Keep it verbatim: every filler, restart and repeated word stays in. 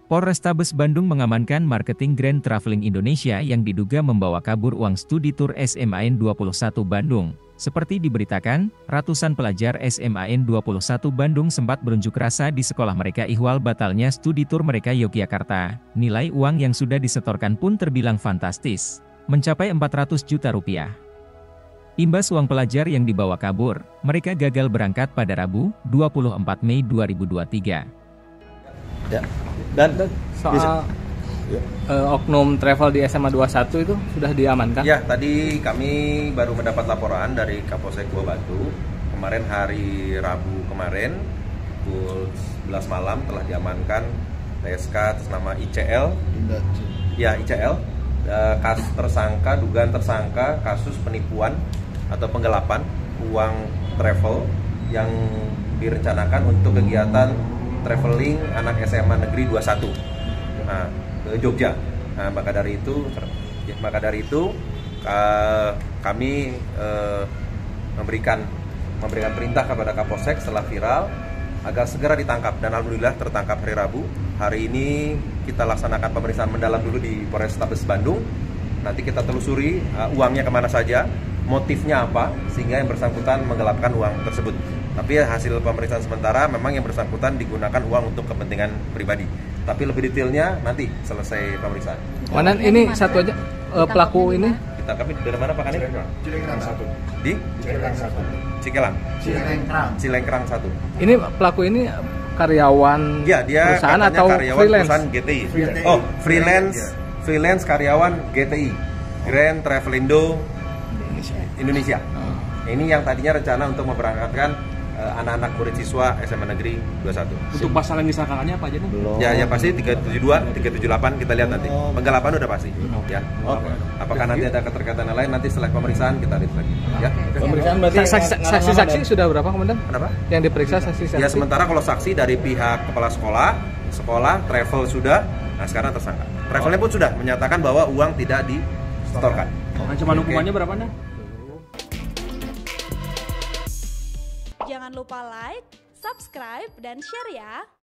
Polrestabes Bandung mengamankan marketing Grand Traveling Indonesia yang diduga membawa kabur uang studi tur S M A N dua puluh satu Bandung. Seperti diberitakan, ratusan pelajar S M A N dua puluh satu Bandung sempat berunjuk rasa di sekolah mereka ihwal batalnya studi tur mereka Yogyakarta. Nilai uang yang sudah disetorkan pun terbilang fantastis, mencapai empat ratus juta rupiah. Imbas uang pelajar yang dibawa kabur, mereka gagal berangkat pada Rabu, dua puluh empat Mei dua ribu dua puluh tiga. Ya. Dan, Dan soal ya. uh, oknum travel di S M A dua puluh satu itu sudah diamankan? Ya, tadi kami baru mendapat laporan dari Kapolsek Buah Batu. Kemarin hari Rabu kemarin, pukul sebelas malam telah diamankan T S K atas nama I C L. Ya, I C L. Uh, kas tersangka, dugaan tersangka kasus penipuan atau penggelapan uang travel yang direncanakan untuk kegiatan traveling anak S M A Negeri dua puluh satu, nah, ke Jogja. Nah, maka dari itu, ya, maka dari itu uh, kami uh, memberikan memberikan perintah kepada Kapolsek setelah viral agar segera ditangkap, dan alhamdulillah tertangkap hari Rabu. Hari ini kita laksanakan pemeriksaan mendalam dulu di Polrestabes Bandung. Nanti kita telusuri uh, uangnya kemana saja, motifnya apa, sehingga yang bersangkutan menggelapkan uang tersebut. Tapi hasil pemeriksaan sementara memang yang bersangkutan digunakan uang untuk kepentingan pribadi. Tapi lebih detailnya nanti selesai pemeriksaan. Mana ini satu aja uh, pelaku ini? Kita kami dari mana Pak Kanit? Cilengkrang satu. Di? Cilengkrang satu. Cikelang. Cilengkrang. Cilengkrang satu. Ini pelaku ini karyawan ya, dia perusahaan atau karyawan freelance? Perusahaan G T I. Oh, freelance, freelance karyawan G T I, Grand Travelindo Indonesia. Ini yang tadinya rencana untuk memberangkatkan anak-anak murid siswa S M A Negeri dua puluh satu. Untuk pasal yang disangkakannya apa aja nih? Belum. Ya, yang pasti tiga tujuh dua, tiga tujuh delapan kita lihat nanti. Penggelapan udah pasti. Ya. Oke. Apakah nanti ada keterkaitan lain, nanti setelah pemeriksaan kita lihat lagi. Ya. Pemeriksaan berarti saksi-saksi sudah berapa, Komandan? Kenapa? Yang diperiksa saksi-saksi. Ya, sementara kalau saksi dari pihak kepala sekolah, sekolah, travel sudah. Nah, sekarang tersangka. Travelnya pun sudah menyatakan bahwa uang tidak disetorkan. Ancaman hukumannya berapa nih? Jangan lupa like, subscribe, dan share ya!